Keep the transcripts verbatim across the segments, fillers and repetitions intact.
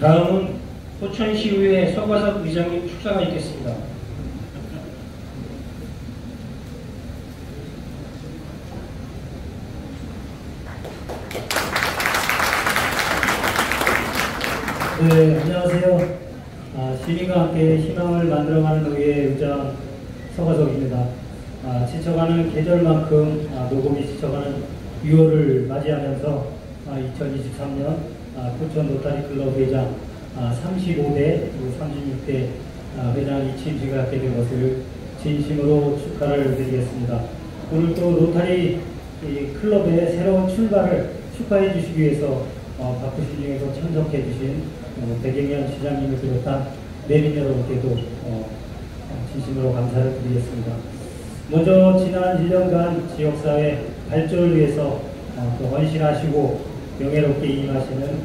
다음은 포천시의회 서과석 의장님 축사가 있겠습니다. 네, 안녕하세요. 아, 시민과 함께 희망을 만들어가는 의회 의장 서과석입니다. 아, 지쳐가는 계절만큼 아, 녹음이 지쳐가는 유월을 맞이하면서 아, 이천이십삼 년 아, 포천 로타리 클럽 회장 아, 삼십오 대 그리고 삼십육 대 아, 회장 이침식을 갖게 된 것을 진심으로 축하를 드리겠습니다. 오늘 또 로타리 이 클럽의 새로운 출발을 축하해 주시기 위해서 어, 바쁘신 중에서 참석해 주신 어, 백영현 시장님을 비롯한 내빈 여러분께도 어, 진심으로 감사를 드리겠습니다. 먼저 지난 일 년간 지역사회 발전을 위해서 어, 또 헌신하시고 명예롭게 임하시는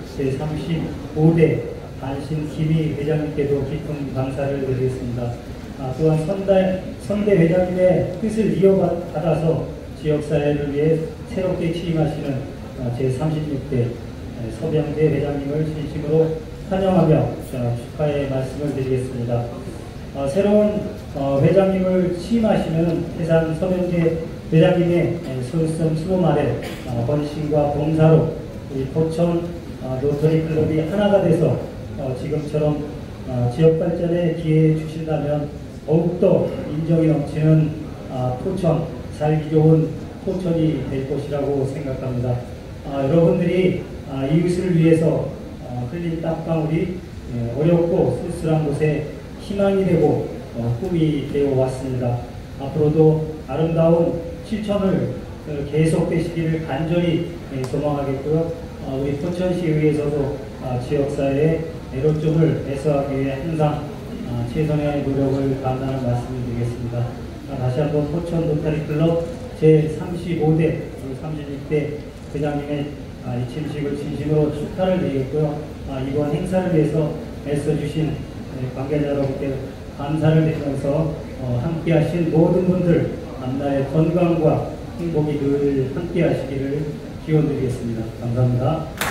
제삼십오 대 안신 김희 회장님께도 깊은 감사를 드리겠습니다. 아, 또한 선대, 선대 회장님의 뜻을 이어받아서 지역사회를 위해 새롭게 취임하시는 어, 제삼십육 대 서병대 회장님을 진심으로 환영하며 축하의 말씀을 드리겠습니다. 어, 새로운 어, 회장님을 취임하시는 해상 서병대 회장님의 손씀 수고 아래 어, 헌신과 봉사로 우리 포천 어, 로터리 클럽이 하나가 돼서 어, 지금처럼 어, 지역 발전에 기회해 주신다면 더욱더 인정이 넘치는 어, 포천, 살기 좋은 포천이 될 것이라고 생각합니다. 어, 여러분들이 어, 이웃을 위해서 어, 흘린 땀방울이 예, 어렵고 쓸쓸한 곳에 희망이 되고 어, 꿈이 되어 왔습니다. 앞으로도 아름다운 실천을 어, 계속되시기를 간절히 예, 소망하겠고요. 어, 우리 포천시의회에서도 어, 지역사회의 애로점을 해소하기 위해 항상 어, 최선의 노력을 다한다는 말씀을 드리겠습니다. 어, 다시 한번 포천 로타리 클럽 제삼십오 대 삼십육 대 회장님의 아, 이 침식을 진심으로 축하를 드리겠고요. 아, 이번 행사를 위해서 애써주신 네, 관계자 여러분께 감사를 드리면서 어, 함께 하신 모든 분들 앞날의 건강과 행복이 늘 함께 하시기를 기원드리겠습니다. 감사합니다.